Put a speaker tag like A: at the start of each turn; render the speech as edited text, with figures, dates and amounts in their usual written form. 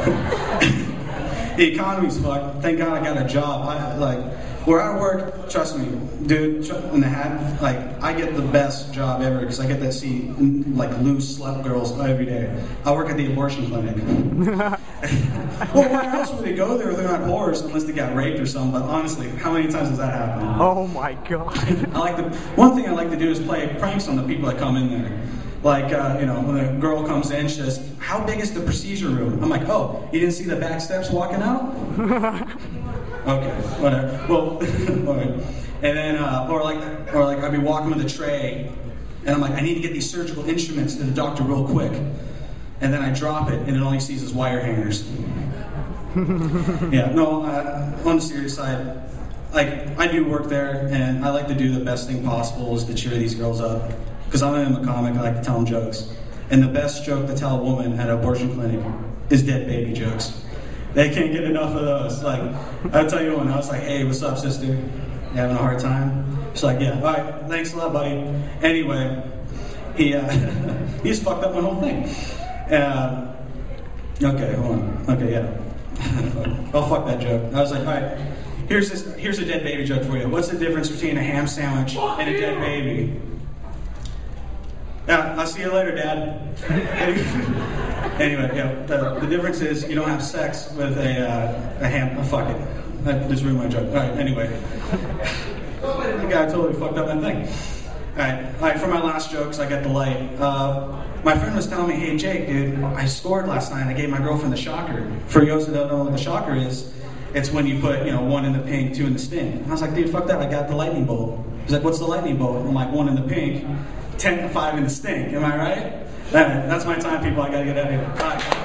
A: The economy's fucked. Thank God I got a job. Where I work, trust me, dude, in the hat, I get the best job ever because I get to see, loose slut girls every day. I work at the abortion clinic. Well, where else would they go there if they're not whores unless they got raped or something? But honestly, how many times does that happen?
B: Oh my God.
A: One thing I like to do is play pranks on the people that come in there. When a girl comes in, she says, "How big is the procedure room?" I'm like, "Oh, you didn't see the back steps walking out?" Okay, whatever. Well, alright. And then, I'd be walking with a tray, and I'm like, "I need to get these surgical instruments to the doctor real quick." And then I drop it, and it only sees as wire hangers. Yeah, no, on the serious side, I do work there, and I like to do the best thing possible is to cheer these girls up. Because I'm a comic, I like to tell them jokes. And the best joke to tell a woman at an abortion clinic is dead baby jokes. They can't get enough of those. I'll tell you one, I was like, "Hey, what's up, sister? You having a hard time?" She's like, "Yeah, alright, thanks a lot, buddy." Anyway, he just fucked up my whole thing. Okay, hold on. Okay, yeah. Oh, fuck that joke. I was like, "Alright, here's a dead baby joke for you. What's the difference between a ham sandwich and a dead baby?" "Yeah, I'll see you later, Dad." Anyway, yeah, the difference is you don't have sex with a ham. Oh, fuck it. That just ruined my joke. Alright, anyway. The guy totally fucked up my thing. Alright, for my last jokes, I got the light. My friend was telling me, "Hey, Jake, dude, I scored last night. I gave my girlfriend the shocker." For those who don't know what the shocker is, it's when you put, 1 in the pink, 2 in the stink. And I was like, "Dude, fuck that. I got the lightning bolt." He's like, "What's the lightning bolt?" I'm like, 1 in the pink, 10 to 5 in the stink. Am I right? That's my time, people. I gotta get out of here. Bye.